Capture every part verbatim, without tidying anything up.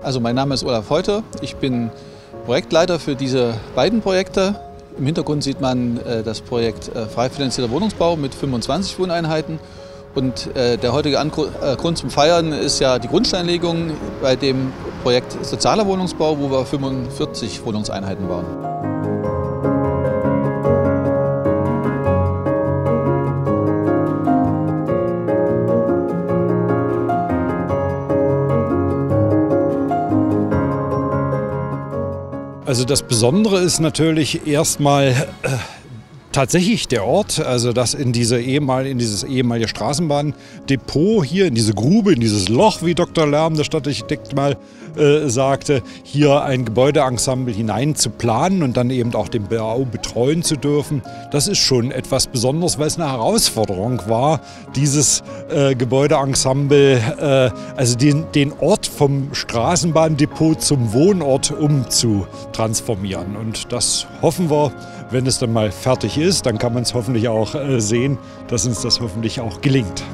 Also mein Name ist Olaf Heuter, ich bin Projektleiter für diese beiden Projekte. Im Hintergrund sieht man äh, das Projekt äh, frei finanzierter Wohnungsbau mit fünfundzwanzig Wohneinheiten. Und äh, der heutige Angr äh, Grund zum Feiern ist ja die Grundsteinlegung bei dem Projekt sozialer Wohnungsbau, wo wir fünfundvierzig Wohnungseinheiten bauen. Also das Besondere ist natürlich erstmal äh, tatsächlich der Ort, also dass in, diese ehemal, in dieses ehemalige Straßenbahndepot hier, in diese Grube, in dieses Loch, wie Doktor Lärm, der Stadtarchitekt, mal äh, sagte, hier ein Gebäudeensemble hinein zu planen und dann eben auch den Bau betreuen zu dürfen. Das ist schon etwas Besonderes, weil es eine Herausforderung war, dieses äh, Gebäudeensemble, äh, also den, den Ort vom Straßenbahndepot zum Wohnort umzutransformieren. Und das hoffen wir, wenn es dann mal fertig ist, dann kann man es hoffentlich auch äh, sehen, dass uns das hoffentlich auch gelingt.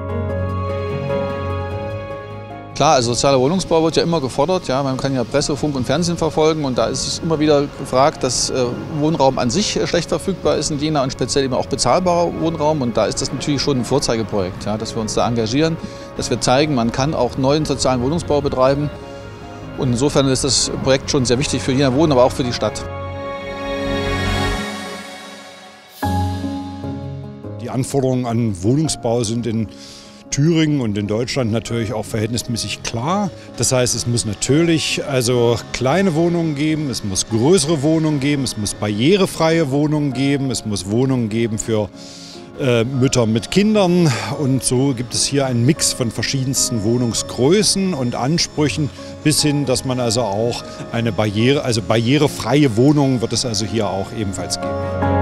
Klar, also sozialer Wohnungsbau wird ja immer gefordert. Ja, man kann ja Presse, Funk und Fernsehen verfolgen und da ist es immer wieder gefragt, dass äh, Wohnraum an sich äh, schlecht verfügbar ist in Jena und speziell eben auch bezahlbarer Wohnraum. Und da ist das natürlich schon ein Vorzeigeprojekt, ja, dass wir uns da engagieren, dass wir zeigen, man kann auch neuen sozialen Wohnungsbau betreiben. Und insofern ist das Projekt schon sehr wichtig für Jena Wohnen, aber auch für die Stadt. Die Anforderungen an Wohnungsbau sind in Thüringen und in Deutschland natürlich auch verhältnismäßig klar. Das heißt, es muss natürlich also kleine Wohnungen geben, es muss größere Wohnungen geben, es muss barrierefreie Wohnungen geben, es muss Wohnungen geben für äh, Mütter mit Kindern. Und so gibt es hier einen Mix von verschiedensten Wohnungsgrößen und Ansprüchen bis hin, dass man also auch eine Barriere, also barrierefreie Wohnungen wird es also hier auch ebenfalls geben.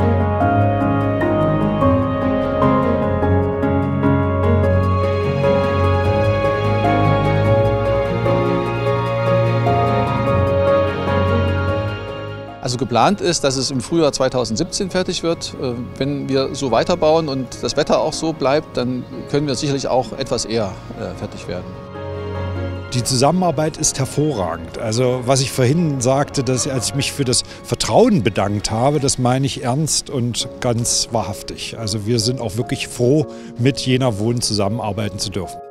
Also geplant ist, dass es im Frühjahr zweitausendsiebzehn fertig wird. Wenn wir so weiterbauen und das Wetter auch so bleibt, dann können wir sicherlich auch etwas eher fertig werden. Die Zusammenarbeit ist hervorragend. Also was ich vorhin sagte, dass als ich mich für das Vertrauen bedankt habe, das meine ich ernst und ganz wahrhaftig. Also wir sind auch wirklich froh, mit Jena Wohnen zusammenarbeiten zu dürfen.